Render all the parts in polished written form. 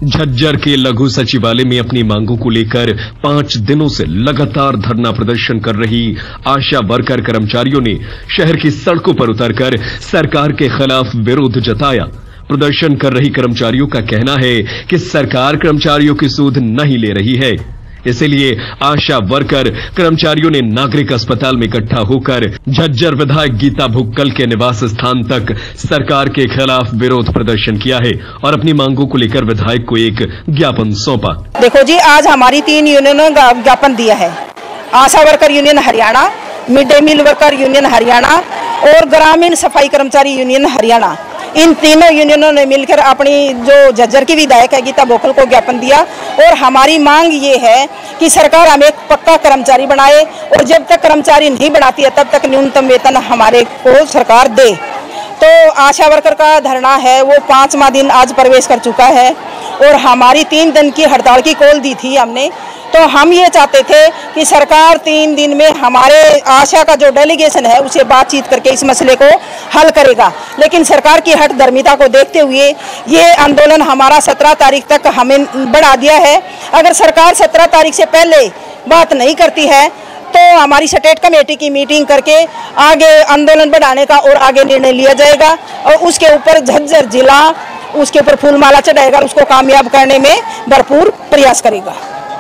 झज्जर के लघु सचिवालय में अपनी मांगों को लेकर 5 दिनों से लगातार धरना प्रदर्शन कर रही आशा वर्कर कर्मचारियों ने शहर की सड़कों पर उतरकर सरकार के खिलाफ विरोध जताया। प्रदर्शन कर रही कर्मचारियों का कहना है कि सरकार कर्मचारियों की सूद नहीं ले रही है, इसलिए आशा वर्कर कर्मचारियों ने नागरिक अस्पताल में इकट्ठा होकर झज्जर विधायक गीता भुक्कल के निवास स्थान तक सरकार के खिलाफ विरोध प्रदर्शन किया है और अपनी मांगों को लेकर विधायक को एक ज्ञापन सौंपा। देखो जी, आज हमारी 3 यूनियनों ने ज्ञापन दिया है। Asha worker union Haryana, mid day meal worker union Haryana और ग्रामीण सफाई कर्मचारी यूनियन हरियाणा, इन तीनों यूनियनों ने मिलकर अपनी जो झज्जर की विधायक है गीता भुक्कल को ज्ञापन दिया और हमारी मांग ये है कि सरकार हमें एक पक्का कर्मचारी बनाए और जब तक कर्मचारी नहीं बनाती है तब तक न्यूनतम वेतन हमारे को सरकार दे। तो आशा वर्कर का धरना है वो 5वां दिन आज प्रवेश कर चुका है और हमारी 3 दिन की हड़ताल की कॉल दी थी हमने। तो हम ये चाहते थे कि सरकार 3 दिन में हमारे आशा का जो डेलीगेशन है उसे बातचीत करके इस मसले को हल करेगा, लेकिन सरकार की हठधर्मिता को देखते हुए ये आंदोलन हमारा 17 तारीख तक हमें बढ़ा दिया है। अगर सरकार 17 तारीख से पहले बात नहीं करती है तो हमारी स्टेट कमेटी की मीटिंग करके आगे आंदोलन बढ़ाने का और आगे निर्णय लिया जाएगा और उसके ऊपर झज्जर जिला उसके ऊपर फूलमाला चढ़ाएगा, उसको कामयाब करने में भरपूर प्रयास करेगा।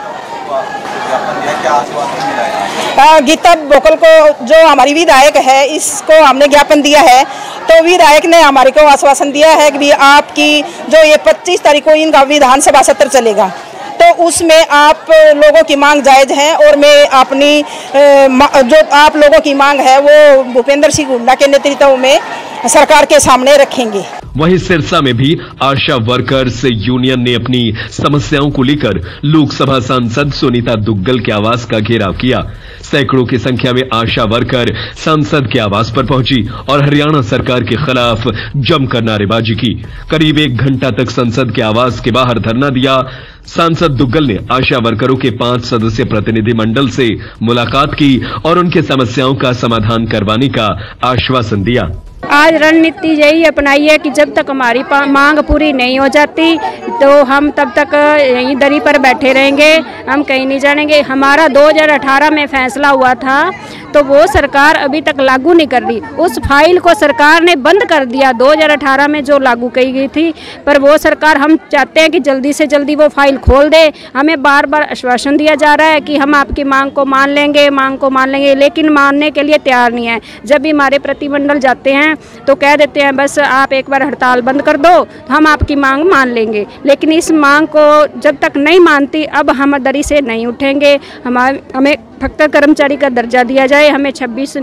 गीता भुक्कल को जो हमारी विधायक है इसको हमने ज्ञापन दिया है, तो विधायक ने हमारे को आश्वासन दिया है कि भी आपकी जो ये 25 तारीख को इनका विधानसभा सत्र चलेगा तो उसमें आप लोगों की मांग जायज है और मैं अपनी जो आप लोगों की मांग है वो भूपेंद्र सिंह हुड्डा के नेतृत्व में सरकार के सामने रखेंगे। वहीं सिरसा में भी आशा वर्कर्स यूनियन ने अपनी समस्याओं को लेकर लोकसभा सांसद सुनीता दुग्गल के आवास का घेराव किया। सैकड़ों की संख्या में आशा वर्कर सांसद के आवास पर पहुंची और हरियाणा सरकार के खिलाफ जमकर नारेबाजी की। करीब 1 घंटा तक संसद के आवास के बाहर धरना दिया। सांसद दुग्गल ने आशा वर्करों के 5 सदस्यीय प्रतिनिधि मंडल से मुलाकात की और उनके समस्याओं का समाधान करवाने का आश्वासन दिया। आज रणनीति यही अपनाई है कि जब तक हमारी मांग पूरी नहीं हो जाती तो हम तब तक यहीं दरी पर बैठे रहेंगे, हम कहीं नहीं जाएंगे। हमारा 2018 में फैसला हुआ था तो वो सरकार अभी तक लागू नहीं कर रही। उस फाइल को सरकार ने बंद कर दिया 2018 में जो लागू की गई थी, पर वो सरकार हम चाहते हैं कि जल्दी से जल्दी वो फाइल खोल दे। हमें बार बार आश्वासन दिया जा रहा है कि हम आपकी मांग को मान लेंगे, लेकिन मानने के लिए तैयार नहीं है। जब भी हमारे प्रतिनिधिमंडल जाते हैं तो कह देते हैं बस आप एक बार हड़ताल बंद कर दो तो हम आपकी मांग मान लेंगे, लेकिन इस मांग को जब तक नहीं मानती अब हम दरी से नहीं उठेंगे। हमें फक्त कर्मचारी का दर्जा दिया जाए, हमें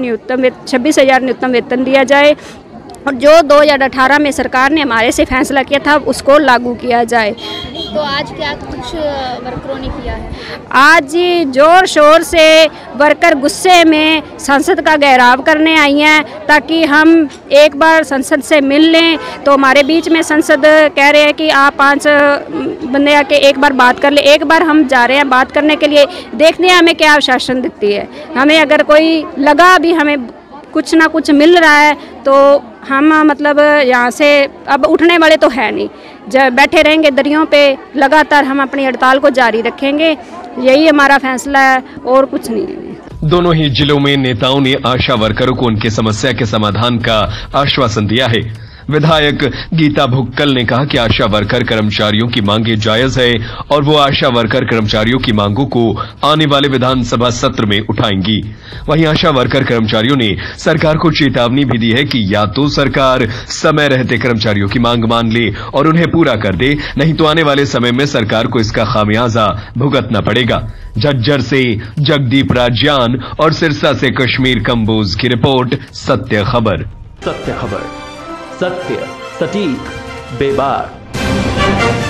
26,000 न्यूनतम वेतन दिया जाए और जो 2018 में सरकार ने हमारे से फैसला किया था उसको लागू किया जाए। तो आज क्या कुछ वर्करों ने किया है? आज जोर शोर से वर्कर गुस्से में संसद का घेराव करने आई हैं ताकि हम एक बार संसद से मिल लें। तो हमारे बीच में संसद कह रहे हैं कि आप 5 बंदे आके एक बार बात कर ले। एक बार हम जा रहे हैं बात करने के लिए, देखते हैं हमें क्या आश्वासन देती है। हमें अगर कोई लगा भी हमें कुछ ना कुछ मिल रहा है तो हम मतलब यहाँ से अब उठने वाले तो है नहीं, जब बैठे रहेंगे दरियों पे लगातार हम अपनी हड़ताल को जारी रखेंगे। यही हमारा फैसला है और कुछ नहीं है। दोनों ही जिलों में नेताओं ने आशा वर्करों को उनके समस्या के समाधान का आश्वासन दिया है। विधायक गीता भुक्कल ने कहा कि आशा वर्कर कर्मचारियों की मांगे जायज है और वो आशा वर्कर कर्मचारियों की मांगों को आने वाले विधानसभा सत्र में उठाएंगी। वहीं आशा वर्कर कर्मचारियों ने सरकार को चेतावनी भी दी है कि या तो सरकार समय रहते कर्मचारियों की मांग मान ले और उन्हें पूरा कर दे, नहीं तो आने वाले समय में सरकार को इसका खामियाजा भुगतना पड़ेगा। झज्जर से जगदीप राजयान और सिरसा से कश्मीर कंबोज की रिपोर्ट, सत्य खबर। सत्य खबर, सत्य, सटीक, बेबाक।